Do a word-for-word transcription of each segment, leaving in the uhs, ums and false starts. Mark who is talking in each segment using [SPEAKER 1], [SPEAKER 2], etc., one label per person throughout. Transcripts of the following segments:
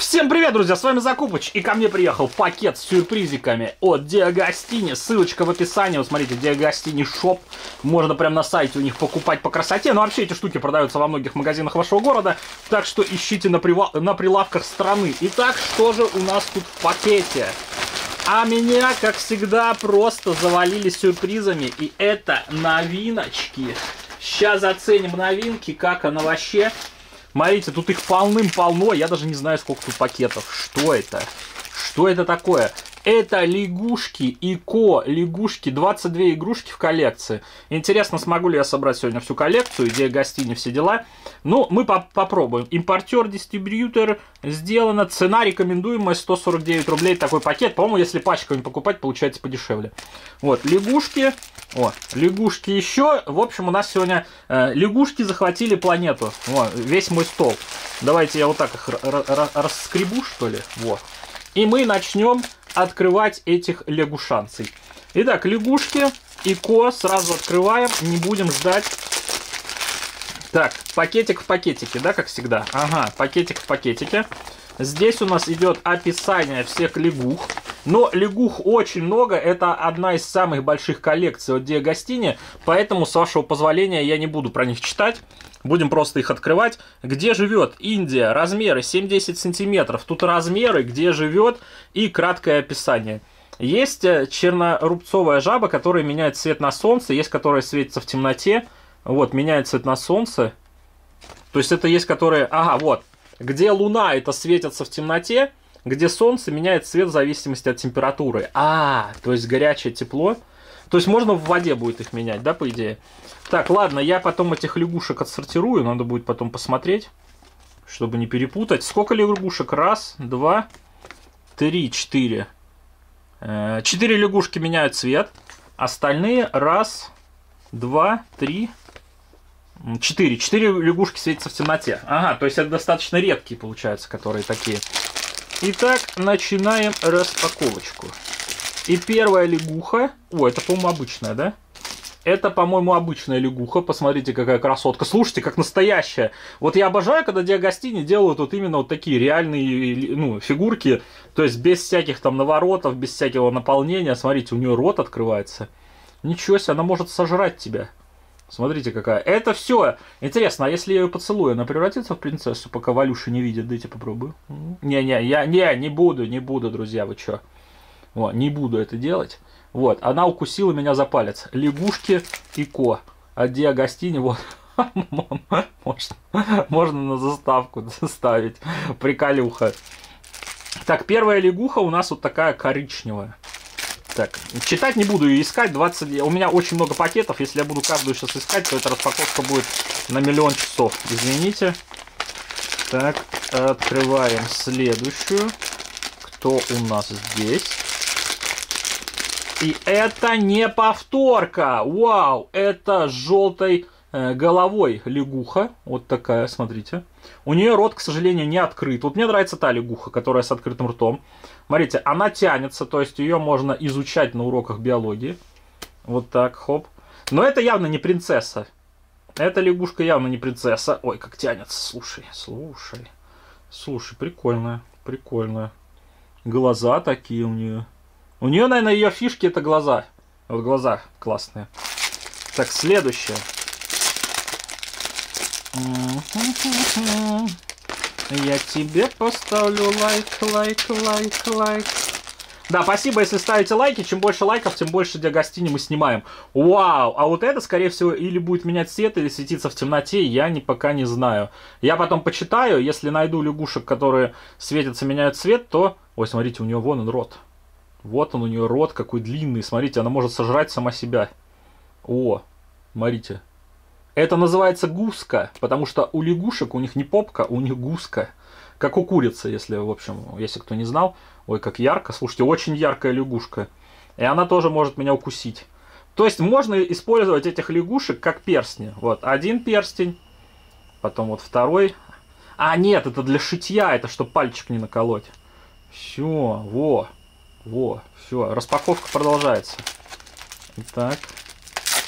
[SPEAKER 1] Всем привет, друзья, с вами Закупыч, и ко мне приехал пакет с сюрпризиками от Диагостини. Ссылочка в описании, вот смотрите, Диагостини шоп. Можно прям на сайте у них покупать по красоте. Но вообще эти штуки продаются во многих магазинах вашего города, так что ищите на, прива... на прилавках страны. Итак, что же у нас тут в пакете? А меня, как всегда, просто завалили сюрпризами, и это новиночки. Сейчас оценим новинки, как она вообще... Смотрите, тут их полным-полно, я даже не знаю, сколько тут пакетов. Что это? Что это такое? Это лягушки ИКО, лягушки, двадцать две игрушки в коллекции. Интересно, смогу ли я собрать сегодня всю коллекцию, Диагостини, все дела. Ну, мы по попробуем. Импортер, дистрибьютор, сделано. Цена рекомендуемая сто сорок девять рублей такой пакет. По-моему, если пачками покупать, получается подешевле. Вот, лягушки. О, лягушки еще. В общем, у нас сегодня э, лягушки захватили планету. О, весь мой стол. Давайте я вот так их расскребу, что ли. Вот. И мы начнем открывать этих лягушанцей. Итак, лягушки ИКО сразу открываем, не будем ждать. Так, пакетик в пакетике, да, как всегда. Ага, пакетик в пакетике. Здесь у нас идет описание всех лягух. Но лягух очень много, это одна из самых больших коллекций от Диагостини, поэтому, с вашего позволения, я не буду про них читать. Будем просто их открывать. Где живет Индия? Размеры семь-десять сантиметров. Тут размеры, где живет и краткое описание. Есть чернорубцовая жаба, которая меняет цвет на солнце. Есть, которая светится в темноте. Вот, меняет цвет на солнце. То есть это есть, которые... Ага, вот. Где луна, это светится в темноте. Где солнце меняет цвет в зависимости от температуры. А, то есть горячее, тепло. То есть можно в воде будет их менять, да, по идее? Так, ладно, я потом этих лягушек отсортирую. Надо будет потом посмотреть, чтобы не перепутать. Сколько лягушек? Раз, два, три, четыре. Четыре лягушки меняют цвет. Остальные раз, два, три, четыре. Четыре лягушки светятся в темноте. Ага, то есть это достаточно редкие, получаются, которые такие. Итак, начинаем распаковочку. И первая лягуха... О, это, по-моему, обычная, да? Это, по-моему, обычная лягуха. Посмотрите, какая красотка. Слушайте, как настоящая. Вот я обожаю, когда Диагостини делают вот именно вот такие реальные, ну, фигурки. То есть без всяких там наворотов, без всякого наполнения. Смотрите, у нее рот открывается. Ничего себе, она может сожрать тебя. Смотрите, какая. Это все. Интересно, а если я ее поцелую, она превратится в принцессу, пока Валюша не видит? Дайте попробую. Не-не, я не, не буду, не буду, друзья, вы что? Вот, не буду это делать. Вот, она укусила меня за палец. Лягушки ИКО от Диагостини. Вот. Можно, можно на заставку ставить. Приколюха. Так, первая лягуха у нас вот такая коричневая. Так, читать не буду ее искать. двадцать... У меня очень много пакетов. Если я буду каждую сейчас искать, то эта распаковка будет на миллион часов. Извините. Так, открываем следующую. Кто у нас здесь? И это не повторка. Вау, это с желтой э, головой лягуха. Вот такая, смотрите. У нее рот, к сожалению, не открыт. Вот мне нравится та лягуха, которая с открытым ртом. Смотрите, она тянется, то есть ее можно изучать на уроках биологии. Вот так, хоп. Но это явно не принцесса. Эта лягушка явно не принцесса. Ой, как тянется, слушай, слушай. Слушай, прикольная, прикольная. Глаза такие у нее. У нее, наверное, ее фишки это глаза. Вот глаза классные. Так, следующее. Я тебе поставлю лайк, лайк, лайк, лайк. Да, спасибо, если ставите лайки. Чем больше лайков, тем больше Диагостини мы снимаем. Вау! А вот это, скорее всего, или будет менять цвет, или светиться в темноте, я не, пока не знаю. Я потом почитаю. Если найду лягушек, которые светятся, меняют цвет, то... Ой, смотрите, у нее вон он рот. Вот он у нее рот, какой длинный. Смотрите, она может сожрать сама себя. О, смотрите. Это называется гуска, потому что у лягушек, у них не попка, у них гуска. Как у курицы, если, в общем, если кто не знал. Ой, как ярко. Слушайте, очень яркая лягушка. И она тоже может меня укусить. То есть можно использовать этих лягушек как перстни. Вот, один перстень. Потом вот второй. А, нет, это для шитья, это чтобы пальчик не наколоть. Все, во. Во, все, распаковка продолжается. Итак.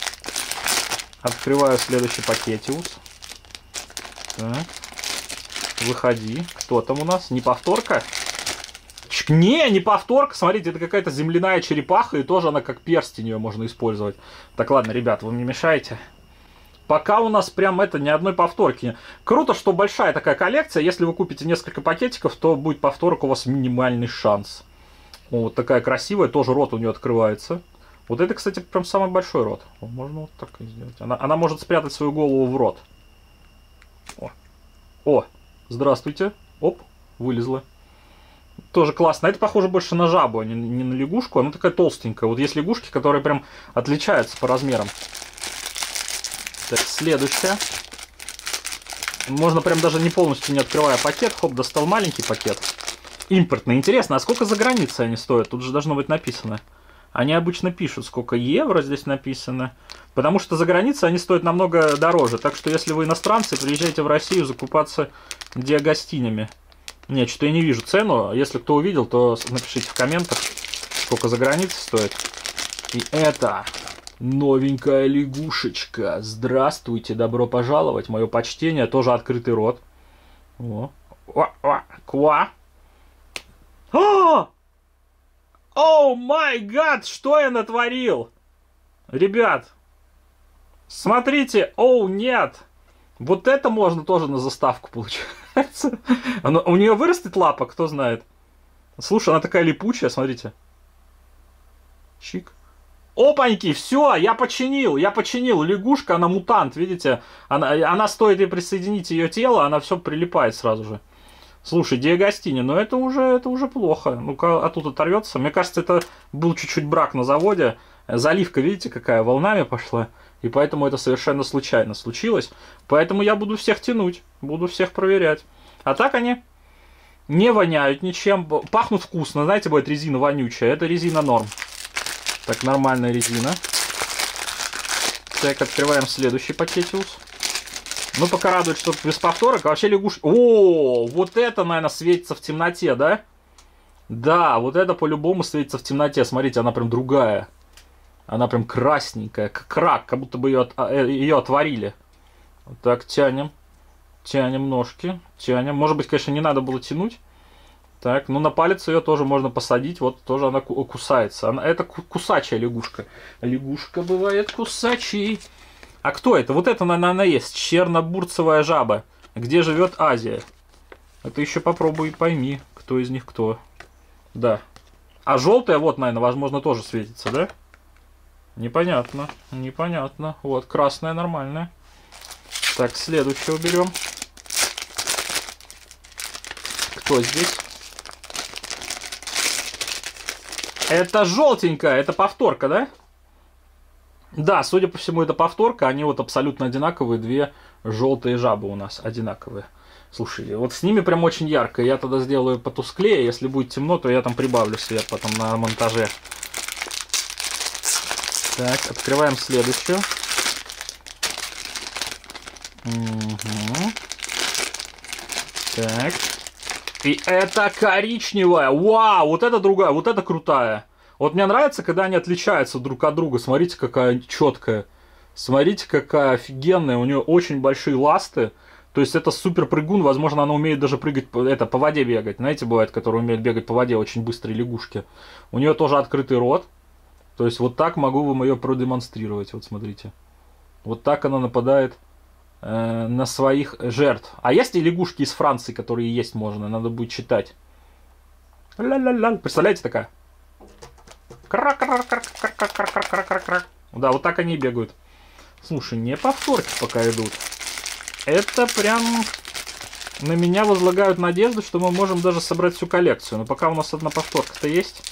[SPEAKER 1] Открываю следующий пакетиус. Так. выходи. Кто там у нас? Не повторка? Не, не повторка. Смотрите, это какая-то земляная черепаха, и тоже она как перстень, ее можно использовать. Так, ладно, ребят, вы мне мешаете. Пока у нас прям это ни одной повторки. Круто, что большая такая коллекция. Если вы купите несколько пакетиков, то будет повторка, у вас минимальный шанс. Вот такая красивая, тоже рот у нее открывается. Вот это, кстати, прям самый большой рот. Можно вот так и сделать. Она, она может спрятать свою голову в рот. О, О здравствуйте. Оп, вылезла. Тоже классно. Это похоже больше на жабу, а не, не на лягушку. Она такая толстенькая. Вот есть лягушки, которые прям отличаются по размерам. Так, следующая. Можно прям даже не полностью не открывая пакет. Хоп, достал маленький пакет. Импортный. Интересно, а сколько за границей они стоят? Тут же должно быть написано. Они обычно пишут, сколько евро здесь написано. Потому что за границей они стоят намного дороже. Так что если вы иностранцы, приезжайте в Россию закупаться диагостинями. Нет, что-то я не вижу цену. Если кто увидел, то напишите в комментах, сколько за границей стоит. И это новенькая лягушечка. Здравствуйте, добро пожаловать. Мое почтение. Тоже открытый рот. О, о, о, ква. О! О май гад, что я натворил? Ребят, смотрите, оу, нет. Вот это можно тоже на заставку, получается. Она, у нее вырастет лапа, кто знает. Слушай, она такая липучая, смотрите. Чик. Опаньки, все, я починил, я починил. Лягушка, она мутант, видите? Она, она стоит и присоединить ее тело, она все прилипает сразу же. Слушай, диагостини, но это уже, это уже плохо. Ну-ка, а тут оторвется. Мне кажется, это был чуть-чуть брак на заводе. Заливка, видите, какая волнами пошла. И поэтому это совершенно случайно случилось. Поэтому я буду всех тянуть. Буду всех проверять. А так они не воняют ничем. Пахнут вкусно. Знаете, бывает резина вонючая. Это резина норм. Так, нормальная резина. Так, открываем следующий пакетиус. Ну, пока радует, что без повторок. А вообще лягушка... О, вот это, наверное, светится в темноте, да? Да, вот это по-любому светится в темноте. Смотрите, она прям другая. Она прям красненькая, как рак, как будто бы ее, от... ее отварили. Вот так, тянем. Тянем ножки. Тянем. Может быть, конечно, не надо было тянуть. Так, ну на палец ее тоже можно посадить. Вот тоже она кусается. Она... Это кусачая лягушка. Лягушка бывает кусачей. А кто это? Вот это, наверное, она есть. Чернобурцевая жаба. Где живет Азия? Это еще попробуй и пойми, кто из них кто. Да. А желтая, вот, наверное, возможно, тоже светится, да? Непонятно. Непонятно. Вот, красная нормальная. Так, следующего берем. Кто здесь? Это желтенькая, это повторка, да? Да, судя по всему, это повторка. Они вот абсолютно одинаковые. Две желтые жабы у нас одинаковые. Слушай, вот с ними прям очень ярко. Я тогда сделаю потусклее. Если будет темно, то я там прибавлю свет потом на монтаже. Так, открываем следующую. Угу. Так. И это коричневая. Вау, вот это другая, вот это крутая. Вот мне нравится, когда они отличаются друг от друга. Смотрите, какая четкая. Смотрите, какая офигенная. У нее очень большие ласты. То есть это супер прыгун. Возможно, она умеет даже прыгать, это, по воде бегать. Знаете, бывает, которые умеют бегать по воде, очень быстрые лягушки. У нее тоже открытый рот. То есть вот так могу вам ее продемонстрировать. Вот смотрите. Вот так она нападает э, на своих жертв. А есть и лягушки из Франции, которые есть можно. Надо будет читать. Ля-ля-ля. Представляете, такая? Да, вот так они и бегают. Слушай, не повторки пока идут. Это прям на меня возлагают надежду, что мы можем даже собрать всю коллекцию. Но пока у нас одна повторка-то есть.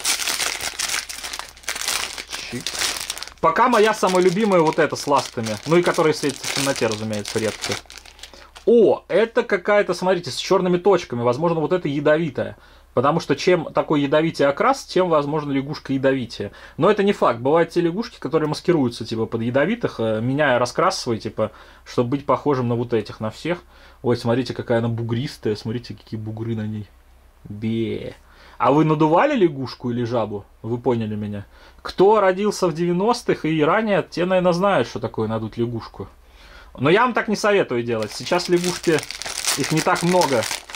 [SPEAKER 1] Чик. Пока моя самая любимая вот эта с ластами. Ну и которая светится в темноте, разумеется, редко. О, это какая-то, смотрите, с черными точками. Возможно, вот это ядовитая. Потому что чем такой ядовитый окрас, тем, возможно, лягушка ядовитее. Но это не факт. Бывают те лягушки, которые маскируются типа под ядовитых, меняя раскрас свой, типа, чтобы быть похожим на вот этих, на всех. Ой, смотрите, какая она бугристая. Смотрите, какие бугры на ней. Бе. А вы надували лягушку или жабу? Вы поняли меня? Кто родился в девяностых и ранее, те, наверное, знают, что такое надуть лягушку. Но я вам так не советую делать. Сейчас лягушки, их не так много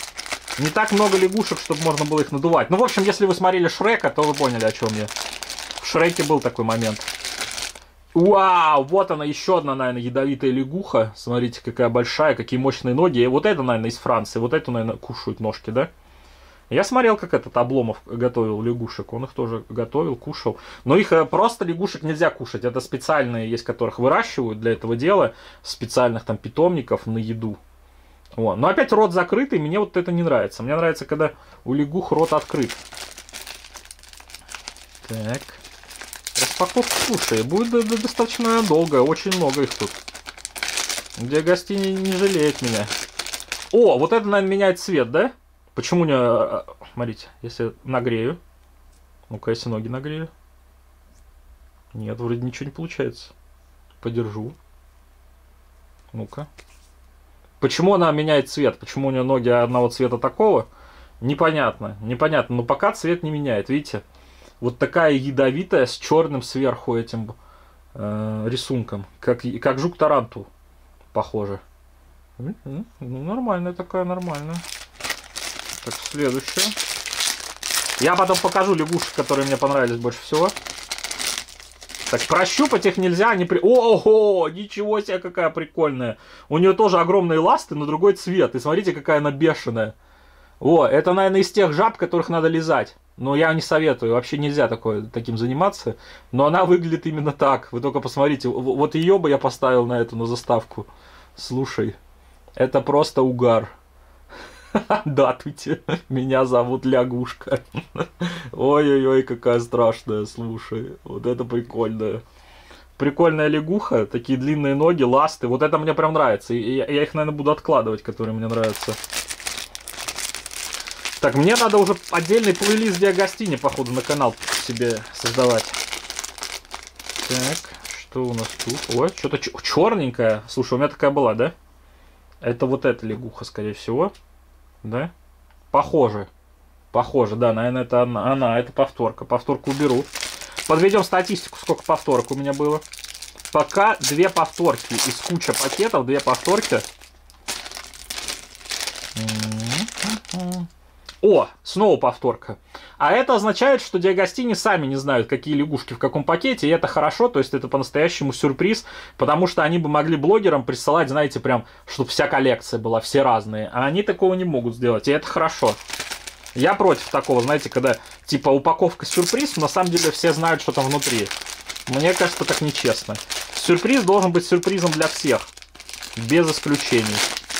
[SPEAKER 1] Не так много лягушек, чтобы можно было их надувать. Ну, в общем, если вы смотрели Шрека, то вы поняли, о чем я. В Шреке был такой момент. Вау, вот она, еще одна, наверное, ядовитая лягуха. Смотрите, какая большая, какие мощные ноги. И вот это, наверное, из Франции. Вот эту, наверное, кушают ножки, да? Я смотрел, как этот Обломов готовил лягушек. Он их тоже готовил, кушал. Но их просто лягушек нельзя кушать. Это специальные, есть, которых выращивают для этого дела. Специальных там питомников на еду. О, но опять рот закрытый, мне вот это не нравится. Мне нравится, когда у лягух рот открыт. Так. Распаковка, слушай, будет достаточно долго. Очень много их тут. Диагостини не, не жалеет меня. О, вот это, наверное, меняет цвет, да? Почему не... Смотрите, если нагрею. Ну-ка, если ноги нагрею. Нет, вроде ничего не получается. Подержу. Ну-ка. Почему она меняет цвет? Почему у нее ноги одного цвета такого? Непонятно. Непонятно. Но пока цвет не меняет. Видите? Вот такая ядовитая с черным сверху этим э, рисунком. Как, как жук-тарантул. Похоже. Ну, нормальная такая, нормальная. Так, следующая. Я потом покажу лягушек, которые мне понравились больше всего. Так, прощупать их нельзя, они при... Ого, ничего себе, какая прикольная. У нее тоже огромные ласты, но другой цвет. И смотрите, какая она бешеная. О, это, наверное, из тех жаб, которых надо лизать. Но я не советую, вообще нельзя такое, таким заниматься. Но она выглядит именно так. Вы только посмотрите, вот ее бы я поставил на эту, на заставку. Слушай, это просто угар. Датуйте, меня зовут Лягушка. Ой-ой-ой, какая страшная, слушай. Вот это прикольная. Прикольная лягуха, такие длинные ноги, ласты. Вот это мне прям нравится. И я, я их, наверное, буду откладывать, которые мне нравятся. Так, мне надо уже отдельный плейлист Диагостини, походу, на канал себе создавать. Так, что у нас тут? Ой, что-то черненькое. Слушай, у меня такая была, да? Это вот эта лягуха, скорее всего. Да? Похоже. Похоже, да, наверное, это она. Она, это повторка. Повторку уберу. Подведем статистику, сколько повторок у меня было. Пока две повторки из куча пакетов, две повторки. О, снова повторка. А это означает, что Диагостини сами не знают, какие лягушки в каком пакете, и это хорошо, то есть это по-настоящему сюрприз, потому что они бы могли блогерам присылать, знаете, прям, чтобы вся коллекция была, все разные, а они такого не могут сделать, и это хорошо. Я против такого, знаете, когда типа упаковка сюрприз, но на самом деле все знают, что там внутри. Мне кажется, так нечестно. Сюрприз должен быть сюрпризом для всех, без исключений.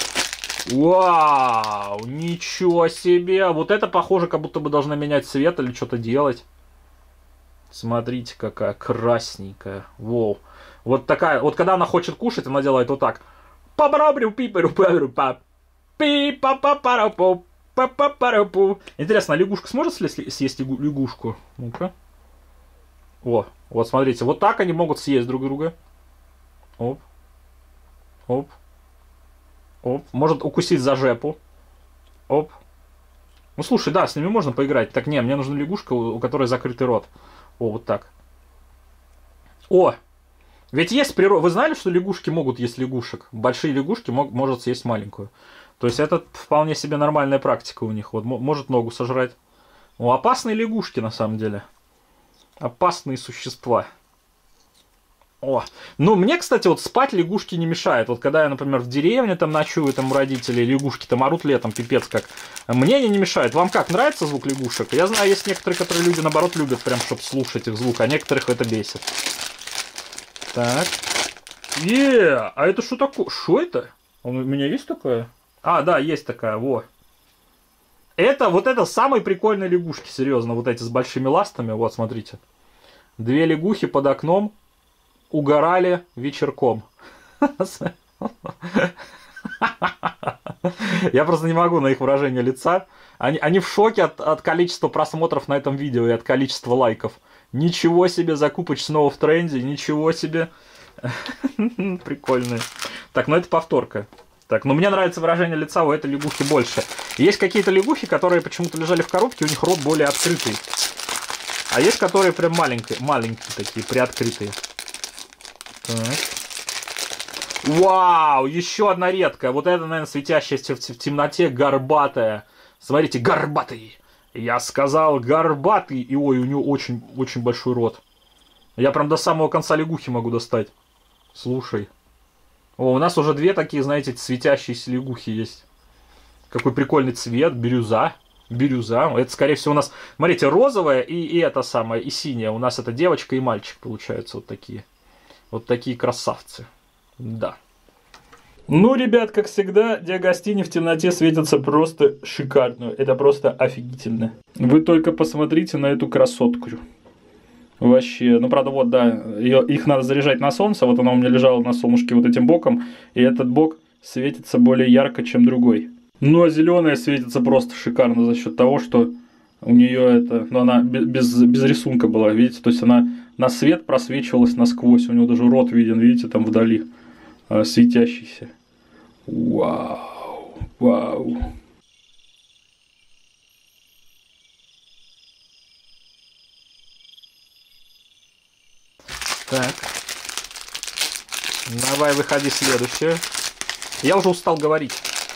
[SPEAKER 1] Вау, ничего себе. Вот это похоже, как будто бы должна менять цвет или что-то делать. Смотрите, какая красненькая. Воу. Вот такая, вот когда она хочет кушать, она делает вот так. Интересно, а лягушка сможет съесть лягушку? Ну-ка. О, вот смотрите, вот так они могут съесть друг друга. Оп. Оп. Оп, может укусить за жепу. Оп. Ну слушай, да, с ними можно поиграть. Так, не, мне нужна лягушка, у, у которой закрытый рот. О, вот так. О! Ведь есть природа. Вы знали, что лягушки могут есть лягушек? Большие лягушки мог, может съесть маленькую. То есть это вполне себе нормальная практика у них. Вот может ногу сожрать. О, опасные лягушки на самом деле. Опасные существа. О, ну мне, кстати, вот спать лягушки не мешает. Вот когда я, например, в деревне там ночую, там у родителей лягушки там орут летом, пипец как. Мне они не мешают. Вам как, нравится звук лягушек? Я знаю, есть некоторые, которые люди, наоборот, любят прям, чтобы слушать их звук, а некоторых это бесит. Так. Е, а это что такое? Что это? У меня есть такое? А, да, есть такая, во. Это, вот это самые прикольные лягушки, серьезно, вот эти с большими ластами. Вот, смотрите. Две лягухи под окном. Угорали вечерком. Я просто не могу на их выражение лица. Они, они в шоке от, от количества просмотров на этом видео и от количества лайков. Ничего себе, Закупыч снова в тренде, ничего себе. Прикольные. Так, ну это повторка. Так, ну мне нравится выражение лица у этой лягухи больше. Есть какие-то лягухи, которые почему-то лежали в коробке, у них рот более открытый. А есть, которые прям маленькие, маленькие такие, приоткрытые. Так. Вау, еще одна редкая. Вот это, наверное, светящаяся в темноте, горбатая. Смотрите, горбатый. Я сказал горбатый. И ой, у него очень, очень большой рот. Я прям до самого конца лягухи могу достать. Слушай. О, у нас уже две такие, знаете, светящиеся лягухи есть. Какой прикольный цвет. Бирюза. Бирюза. Это, скорее всего, у нас... Смотрите, розовая и, и это самое, и синяя. У нас это девочка и мальчик, получаются, вот такие. Вот такие красавцы. Да. Ну, ребят, как всегда, Диагостини в темноте светятся просто шикарно. Это просто офигительно. Вы только посмотрите на эту красотку. Вообще, ну, правда, вот, да, ее, их надо заряжать на солнце. Вот она у меня лежала на солнышке вот этим боком. И этот бок светится более ярко, чем другой. Ну, а зеленая светится просто шикарно за счет того, что у нее это... Ну, она без, без рисунка была, видите? То есть она на свет просвечивалась насквозь. У него даже рот виден, видите, там вдали. Светящийся. Вау, вау. Так. Давай, выходи следующее. Я уже устал говорить.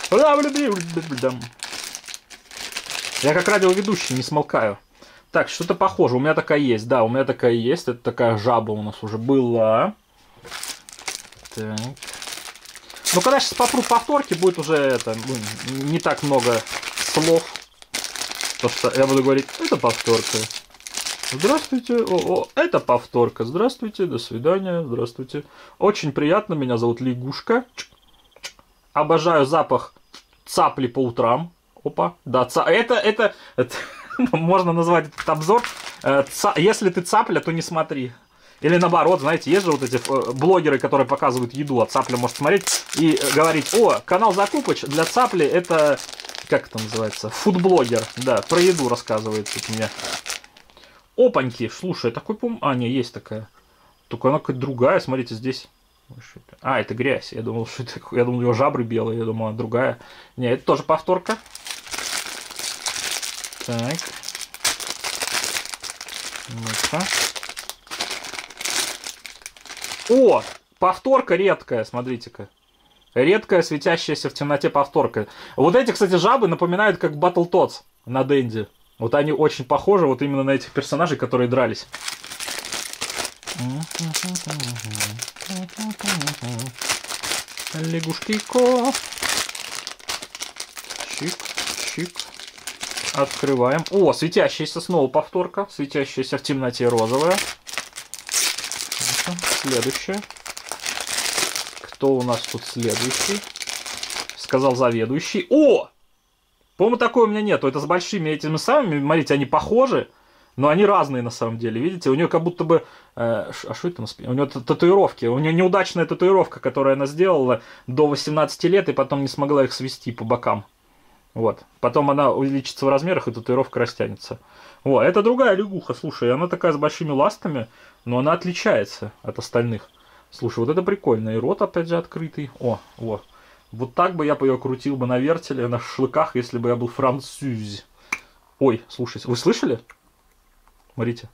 [SPEAKER 1] Я как радиоведущий не смолкаю. Так, что-то похоже. У меня такая есть. Да, у меня такая есть. Это такая жаба у нас уже была. Так. Ну, когда сейчас попру повторки, будет уже это, ну, не так много слов. Потому что я буду говорить, это повторка. Здравствуйте, о, о, это повторка. Здравствуйте, до свидания, здравствуйте. Очень приятно, меня зовут Лягушка. Обожаю запах цапли по утрам. Опа, да, ца... это, это, это можно назвать этот обзор. Ца... Если ты цапля, то не смотри. Или наоборот, знаете, есть же вот эти блогеры, которые показывают еду, а цапля может смотреть и говорить, о, канал Закупыч для цапли это, как это называется, фудблогер, да, про еду рассказывает тут мне. Опаньки, слушай, такой, пом... а, не, есть такая, только она какая-то другая, смотрите, здесь, а, это грязь, я думал, что это, я думал, у него жабры белые, я думал, она другая, не, это тоже повторка. Так. Ну-ка. О, повторка редкая, смотрите-ка. Редкая, светящаяся в темноте повторка. Вот эти, кстати, жабы напоминают как Battletoads на Денди. Вот они очень похожи вот именно на этих персонажей, которые дрались. Лягушки-ко. Чик, чик. Открываем. О, светящаяся снова повторка. Светящаяся в темноте розовая. Следующее. Кто у нас тут следующий? Сказал заведующий. О! По-моему, такой у меня нету. Это с большими этими самыми. Смотрите, они похожи, но они разные на самом деле. Видите, у нее как будто бы... Э, а что это на спине? У нее татуировки. У нее неудачная татуировка, которую она сделала до восемнадцати лет и потом не смогла их свести по бокам. Вот. Потом она увеличится в размерах, и татуировка растянется. О, это другая лягуха, слушай, она такая с большими ластами, но она отличается от остальных. Слушай, вот это прикольно. И рот опять же открытый. О, вот. Вот так бы я ее крутил бы на вертеле, на шашлыках, если бы я был француз. Ой, слушайте, вы слышали? Смотрите.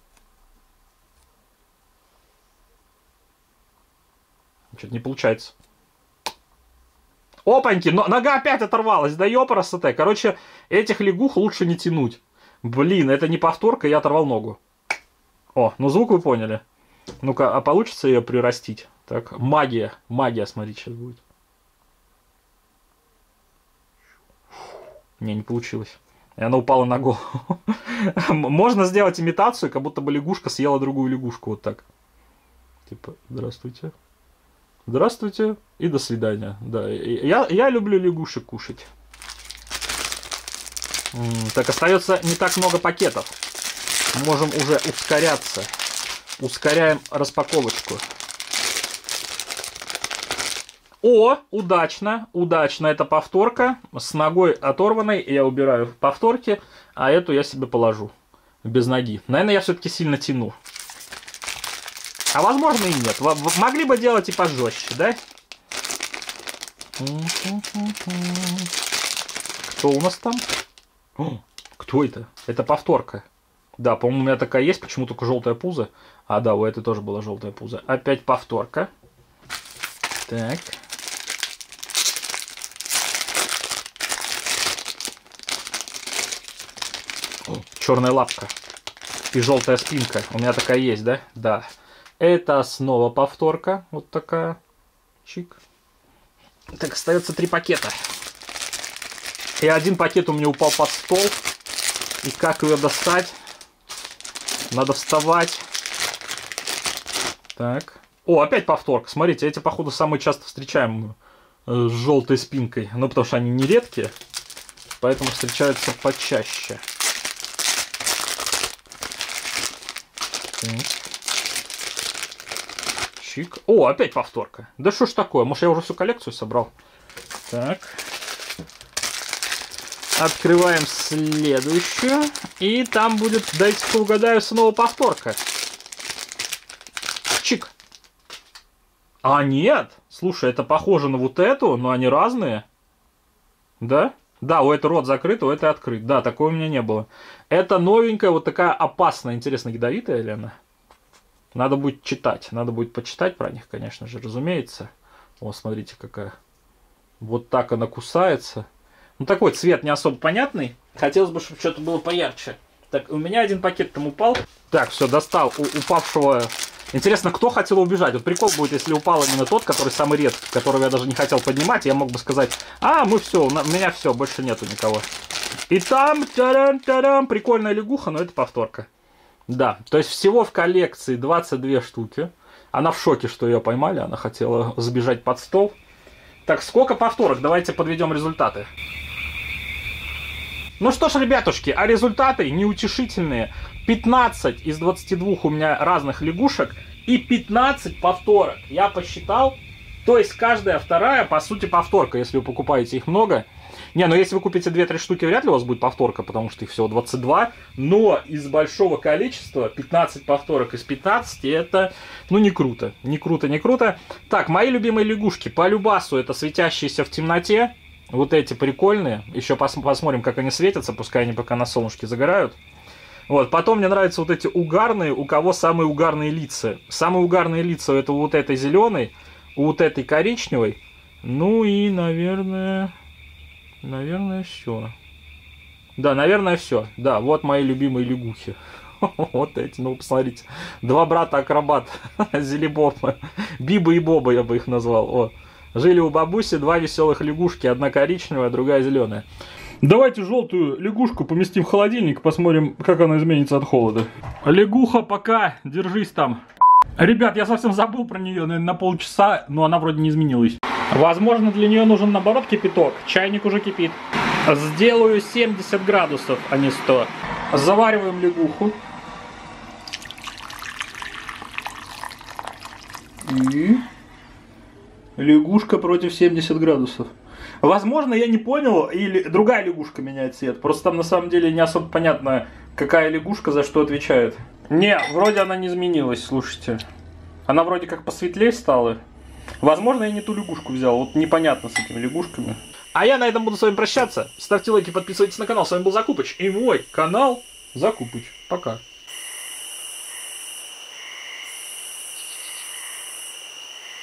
[SPEAKER 1] Что-то не получается. Опаньки, но нога опять оторвалась, да ёпарасоте. Короче, этих лягух лучше не тянуть. Блин, это не повторка, я оторвал ногу. О, ну звук вы поняли. Ну-ка, а получится ее прирастить? Так, магия, магия, смотрите, сейчас будет. Не, не получилось. И она упала на голову. Можно сделать имитацию, как будто бы лягушка съела другую лягушку, вот так. Типа, здравствуйте. Здравствуйте и до свидания. Да, я, я люблю лягушек кушать. Так, остается не так много пакетов. Можем уже ускоряться. Ускоряем распаковочку. О, удачно, удачно. Это повторка. С ногой оторванной я убираю в повторке, а эту я себе положу. Без ноги. Наверное, я все-таки сильно тяну. А возможно и нет. Могли бы делать и пожестче, да? Кто у нас там? О, кто это? Это повторка. Да, по-моему, у меня такая есть, почему только желтое пузо. А, да, у этой тоже было желтое пузо. Опять повторка. Так. Черная лапка и желтая спинка. У меня такая есть, да? Да. Это снова повторка. Вот такая. Чик. Так, остается три пакета. И один пакет у меня упал под стол. И как ее достать? Надо вставать. Так. О, опять повторка. Смотрите, эти, походу, самые часто встречаемые э, с желтой спинкой. Ну, потому что они не редкие. Поэтому встречаются почаще. Так. Чик. О, опять повторка. Да что ж такое? Может, я уже всю коллекцию собрал? Так. Открываем следующую. И там будет, дайте-ка угадаю, снова повторка. Чик. А нет. Слушай, это похоже на вот эту, но они разные. Да? Да, у этой рот закрыт, у этой открыт. Да, такого у меня не было. Это новенькая, вот такая опасная. Интересно, ядовитая ли она? Надо будет читать. Надо будет почитать про них, конечно же, разумеется. О, смотрите, какая. Вот так она кусается. Ну, такой цвет не особо понятный. Хотелось бы, чтобы что-то было поярче. Так, у меня один пакет там упал. Так, все, достал у упавшего. Интересно, кто хотел убежать? Вот прикол будет, если упал именно тот, который самый редкий, которого я даже не хотел поднимать. Я мог бы сказать, а, мы все, у меня все, больше нету никого. И там, тарам-тарам, прикольная лягуха, но это повторка. Да, то есть всего в коллекции двадцать две штуки. Она в шоке, что ее поймали, она хотела сбежать под стол. Так, сколько повторок? Давайте подведем результаты. Ну что ж, ребятушки, а результаты неутешительные. пятнадцать из двадцати двух у меня разных лягушек и пятнадцать повторок. Я посчитал, то есть каждая вторая, по сути, повторка, если вы покупаете их много. Не, ну если вы купите две-три штуки, вряд ли у вас будет повторка, потому что их всего двадцать два. Но из большого количества пятнадцать повторок из пятнадцати, это, ну, не круто. Не круто, не круто. Так, мои любимые лягушки. По любасу это светящиеся в темноте. Вот эти прикольные. Еще пос посмотрим, как они светятся, пускай они пока на солнышке загорают. Вот, потом мне нравятся вот эти угарные, у кого самые угарные лица. Самые угарные лица это вот этой зеленой, у вот этой коричневой. Ну и, наверное... Наверное, все. Да, наверное, все. Да, вот мои любимые лягухи. Вот эти, ну, посмотрите. Два брата-акробата. Зелебоба. Биба и Боба я бы их назвал. О. Жили у бабуси два веселых лягушки. Одна коричневая, другая зеленая. Давайте желтую лягушку поместим в холодильник. Посмотрим, как она изменится от холода. Лягуха, пока. Держись там. Ребят, я совсем забыл про нее, наверное, на полчаса, но она вроде не изменилась. Возможно, для нее нужен, наоборот, кипяток. Чайник уже кипит. Сделаю семьдесят градусов, а не сто. Завариваем лягуху. И... лягушка против семидесяти градусов. Возможно, я не понял, или другая лягушка меняет цвет. Просто там на самом деле не особо понятно, какая лягушка за что отвечает. Не, вроде она не изменилась, слушайте. Она вроде как посветлее стала. Возможно, я не ту лягушку взял. Вот непонятно с этими лягушками. А я на этом буду с вами прощаться. Ставьте лайки, подписывайтесь на канал. С вами был Закупыч и мой канал Закупыч. Пока.